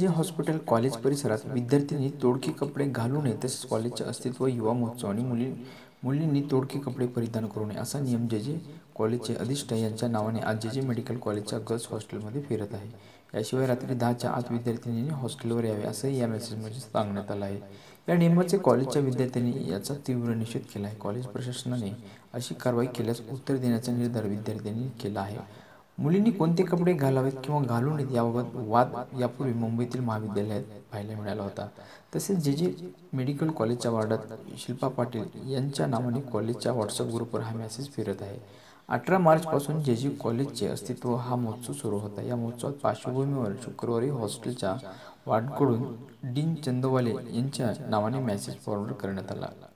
जे hospital college परिसरात विद्यार्थ्यांनी तोडके कपडे घालू नये, तसेच कॉलेजचे अस्तित्व, युवा महोत्सव आणि मुलींनी तोडके कपडे परिधान करू नये असा नियम जे कॉलेजचे अधिष्ठ यांच्या नावाने आज जे मेडिकल कॉलेजच्या गर्ल्स हॉस्टेलमध्ये फिरत आहे. याशिवाय रात्री 10च्या आत विद्यार्थ्यांनी हॉस्टेलवर यावे असंही या मेसेजमध्ये सांगण्यात आलं आहे. या नियमाचे कॉलेजच्या विद्यार्थ्यांनी याचा तीव्र निषेध केला आहे. कॉलेज प्रशासनाने अशी कारवाई केल्यास उत्तर देण्याचा निर्धार विद्यार्थ्यांनी केला आहे. मुलींनी कोणते कपडे घालावेत किंवा घालू नयेत याबाबत वाद यापूर्वी मुंबईतील महाविद्यालयात पाहायला मिळाला होता. तसेच जे मेडिकल कॉलेजच्या वार्डात शिल्पा पाटील यांच्या नावाने कॉलेजच्या व्हॉट्सअप ग्रुपवर हा मेसेज फिरत आहे. 18 मार्चपासून जे कॉलेजचे अस्तित्व हा महोत्सव सुरू होता. या महोत्सवात पार्श्वभूमीवर शुक्रवारी हॉस्टेलच्या वार्डकडून डीन चंदवाले यांच्या नावाने मेसेज फॉरवर्ड करण्यात आला.